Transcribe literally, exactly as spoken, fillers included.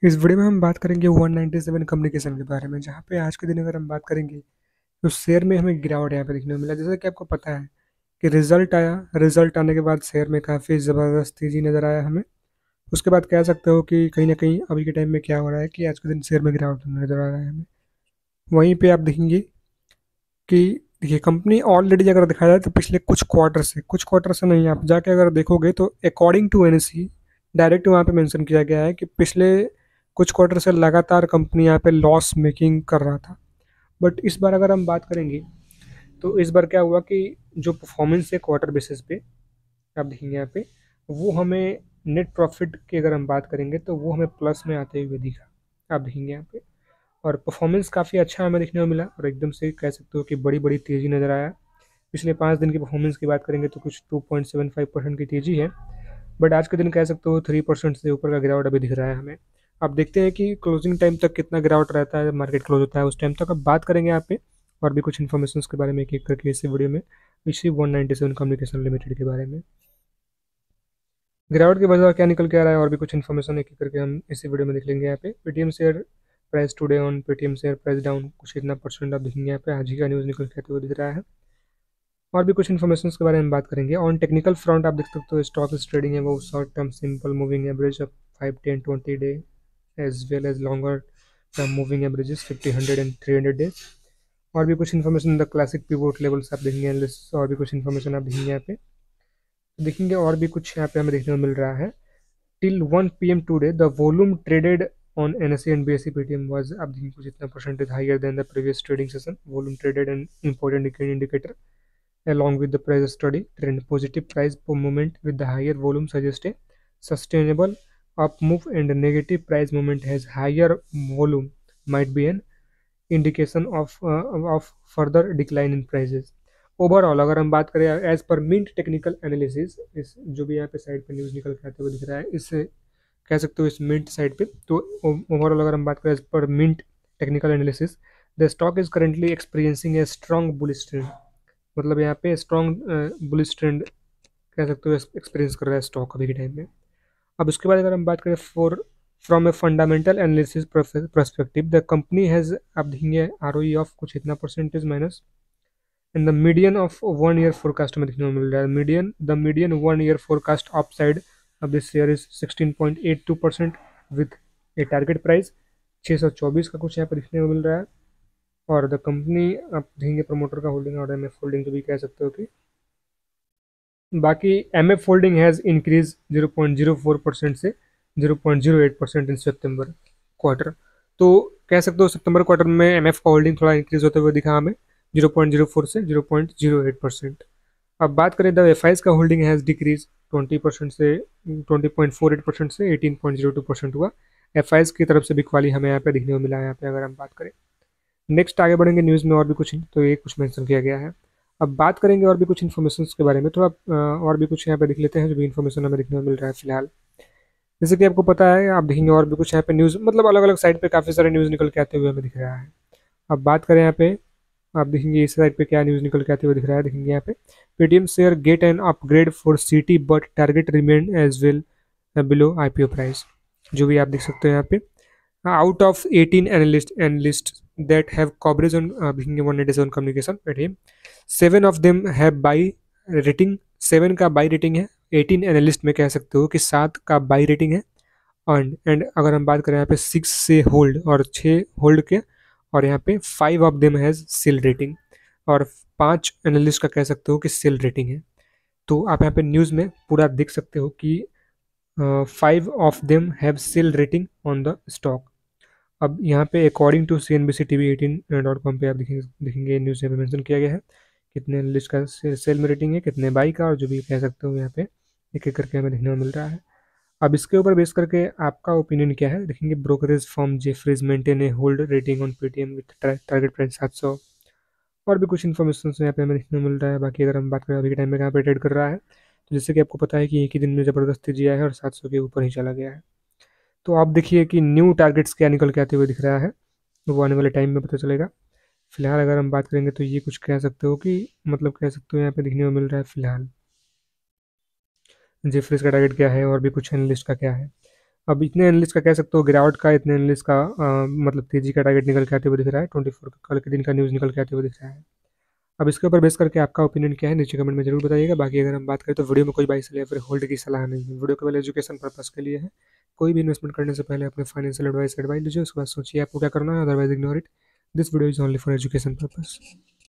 इस वीडियो में हम बात करेंगे वन नाइंटी सेवन कम्युनिकेशन के बारे में, जहाँ पे आज के दिन अगर हम बात करेंगे तो शेयर में हमें गिरावट यहाँ पे देखने को मिला। जैसा कि आपको पता है कि रिजल्ट आया, रिजल्ट आने के बाद शेयर में काफ़ी ज़बरदस्त तेजी नज़र आया हमें। उसके बाद कह सकते हो कि कहीं ना कहीं अभी के टाइम में क्या हो रहा है कि आज के दिन शेयर में गिरावट नज़र आ रहा है हमें। वहीं पे आप देखेंगे कि देखिए कंपनी ऑलरेडी अगर देखा जाए तो पिछले कुछ क्वार्टर से कुछ क्वार्टर से नहीं, आप जाके अगर देखोगे तो अकॉर्डिंग टू एनएससी डायरेक्ट वहाँ पे मेंशन किया गया है कि पिछले कुछ क्वार्टर से लगातार कंपनी यहाँ पे लॉस मेकिंग कर रहा था। बट इस बार अगर हम बात करेंगे तो इस बार क्या हुआ कि जो परफॉर्मेंस है क्वार्टर बेसिस पे आप देखेंगे यहाँ पे, वो हमें नेट प्रॉफिट की अगर हम बात करेंगे तो वो हमें प्लस में आते हुए दिखा। आप देखेंगे यहाँ पे और परफॉर्मेंस काफ़ी अच्छा हमें देखने को मिला और एकदम से कह सकते हो कि बड़ी बड़ी तेज़ी नज़र आया। पिछले पाँच दिन की परफॉर्मेंस की बात करेंगे तो कुछ two point seven five percent की तेज़ी है, बट आज के दिन कह सकते हो थ्री परसेंट से ऊपर का गिरावट अभी दिख रहा है हमें। अब देखते हैं कि क्लोजिंग टाइम तक कितना गिरावट रहता है, मार्केट क्लोज होता है उस टाइम तक अब बात करेंगे यहाँ पे। और भी कुछ इन्फॉर्मेशन के बारे में एक एक करके इसी वीडियो में, इसी one ninety seven communication limited के बारे में गिरावट की वजह क्या निकल के आ रहा है और भी कुछ इन्फॉर्मेशन एक एक करके हम इसी वीडियो में देख लेंगे यहाँ पे। Paytm share price today on Paytm share price down कुछ इतना परसेंट आप देखेंगे यहाँ पे, आज ही का न्यूज़ निकल के आते हुए दिख रहा है। और भी कुछ इन्फॉर्मेशन के बारे में बात करेंगे। ऑन टेक्निकल फ्रंट आप देख सकते हो स्टॉक इज ट्रेडिंग है वो short term simple moving average of five ten twenty day as well as longer term moving averages fifty hundred and three hundred days. और भी कुछ information the classic pivot levels आप देखेंगे analysis, और भी कुछ इन्फॉर्मेशन आप देखेंगे यहाँ पे देखेंगे और भी कुछ यहाँ पे हमें देखने को मिल रहा है। Till one P M today the volume traded on N S E and B S E P T M was अब देखिए कुछ इतना percentage higher than the previous trading session. Volume traded an important indicator along with the price study trend. Positive price movement with the higher volume suggest a sustainable up move, and negative price movement has higher volume might be an indication of uh, of further decline in prices. Overall अगर हम बात करें as पर Mint technical analysis, इस जो भी यहाँ पे साइड पे न्यूज़ निकल के आते हुए दिख रहा है, इससे कह सकते हो इस मिंट साइड पे, तो ओवरऑल अगर हम बात करें एज पर Mint technical analysis the stock is currently experiencing a strong bullish trend. मतलब यहाँ पे स्ट्रॉन्ग बुलिश ट्रेंड कह सकते हो एक्सपीरियंस कर रहा है स्टॉक अभी के टाइम में। अब उसके बाद अगर हम बात करें for from a fundamental analysis perspective the company has, आप देखेंगे आर ओ ई ऑफ कुछ इतना percentage minus and the median of one year forecast में देखने को मिल रहा है। Median the median one year forecast upside of this share is sixteen point eight two percent with a target price छः सौ चौबीस का कुछ यहाँ पर देखने को मिल रहा है। और द कंपनी आप देखेंगे प्रमोटर का होल्डिंग और एम एफ होल्डिंग, जो भी कह सकते हो कि बाकी M F holding has increase zero point zero four percent से zero point zero eight percent in September quarter. तो कह सकते हो सितंबर क्वार्टर में एम एफ का होल्डिंग थोड़ा इंक्रीज होते हुए दिखा हमें जीरो पॉइंट जीरो फोर से zero point zero eight percent. अब बात करें द एफ आईज का holding has decrease twenty percent से twenty point four eight percent से eighteen point zero two percent हुआ। एफ आईज की तरफ से बिकवाली हमें यहाँ पे देखने को मिला है यहाँ पे अगर हम बात करें। नेक्स्ट आगे बढ़ेंगे न्यूज़ में और भी कुछ, तो ये कुछ मेंशन किया गया है। अब बात करेंगे और भी कुछ इन्फॉर्मेशन के बारे में, थोड़ा और भी कुछ यहाँ पे देख लेते हैं जो भी इन्फॉर्मेशन हमें देखने को मिल रहा है फिलहाल। जैसे कि आपको पता है, आप देखेंगे और भी कुछ यहाँ पे न्यूज़, मतलब अलग अलग साइड पे काफ़ी सारे न्यूज़ निकल के आते हुए हमें दिख रहा है। अब बात करें यहाँ पे, आप देखेंगे इस साइड पे क्या न्यूज़ निकल के आते हुए दिख रहा है, देखेंगे यहाँ पे Paytm share get an upgrade for Citi but target remain as well below I P O price, जो भी आप देख सकते हो यहाँ पे। out of eighteen analyst analysts that have coverage on uh, one ninety-seven communication Paytm, seven of them have buy rating, seven का buy rating है, eighteen analyst में कह सकते हो कि सात का buy rating है। एंड एंड अगर हम बात करें यहाँ पे सिक्स से होल्ड और छः होल्ड के, और यहाँ पे five of them has sell rating, और पांच एनालिस्ट का कह सकते हो कि सेल रेटिंग है। तो आप यहाँ पे न्यूज़ में पूरा देख सकते हो कि five of them have sell rating on the stock. अब यहाँ पे according to C N B C T V eighteen dot com पर आप देखेंगे देखेंगे न्यूज़ में मेंशन किया गया है कितने लिस्ट का सेल में रेटिंग है, कितने बाई का, और जो भी कह सकते हो यहाँ पे एक एक करके हमें देखने को मिल रहा है। अब इसके ऊपर बेस करके आपका ओपिनियन क्या है देखेंगे। Brokerage firm Jefferies maintain a hold rating on Paytm with target price सात सौ। और भी कुछ इन्फॉर्मेशन यहाँ पे हमें देखने को मिल रहा है। बाकी अगर हम बात करें अभी के टाइम में कहाँ पे ट्रेड कर रहा है, तो जैसे कि आपको पता है कि एक ही दिन में ज़बरदस्त तेजी आया है और सात सौ के ऊपर ही चला गया है। तो आप देखिए कि न्यू टारगेट्स क्या निकल के आते हुए दिख रहा है, वो आने वाले टाइम में पता चलेगा। फिलहाल अगर हम बात करेंगे तो ये कुछ कह सकते हो कि मतलब कह सकते हो यहाँ पे देखने को मिल रहा है फिलहाल जेफरीज का टारगेट क्या है और भी कुछ एनालिस्ट का क्या है। अब इतने एनालिस्ट का कह सकते हो गिरावट का, इतने एनालिस्ट का आ, मतलब तेजी का टारगेट निकल के आते हुए दिख रहा है। ट्वेंटी फोर कल के दिन का न्यूज़ निकल के आते हुए दिख रहा है। अब इसके ऊपर बेस करके आपका ओपिनियन क्या है नीचे कमेंट में जरूर बताइएगा। बाकी अगर हम बात करें तो वीडियो में कोई बाई सेल या फिर होल्ड की सलाह नहीं है, वीडियो केवल एजुकेशन पर्पस के लिए है। कोई भी इन्वेस्टमेंट करने से पहले अपने फाइनेंशियल एडवाइस एडवाइस लीजिए, उसके बाद सोचिए आपको क्या करना है, otherwise ignore it. This video is only for education purpose.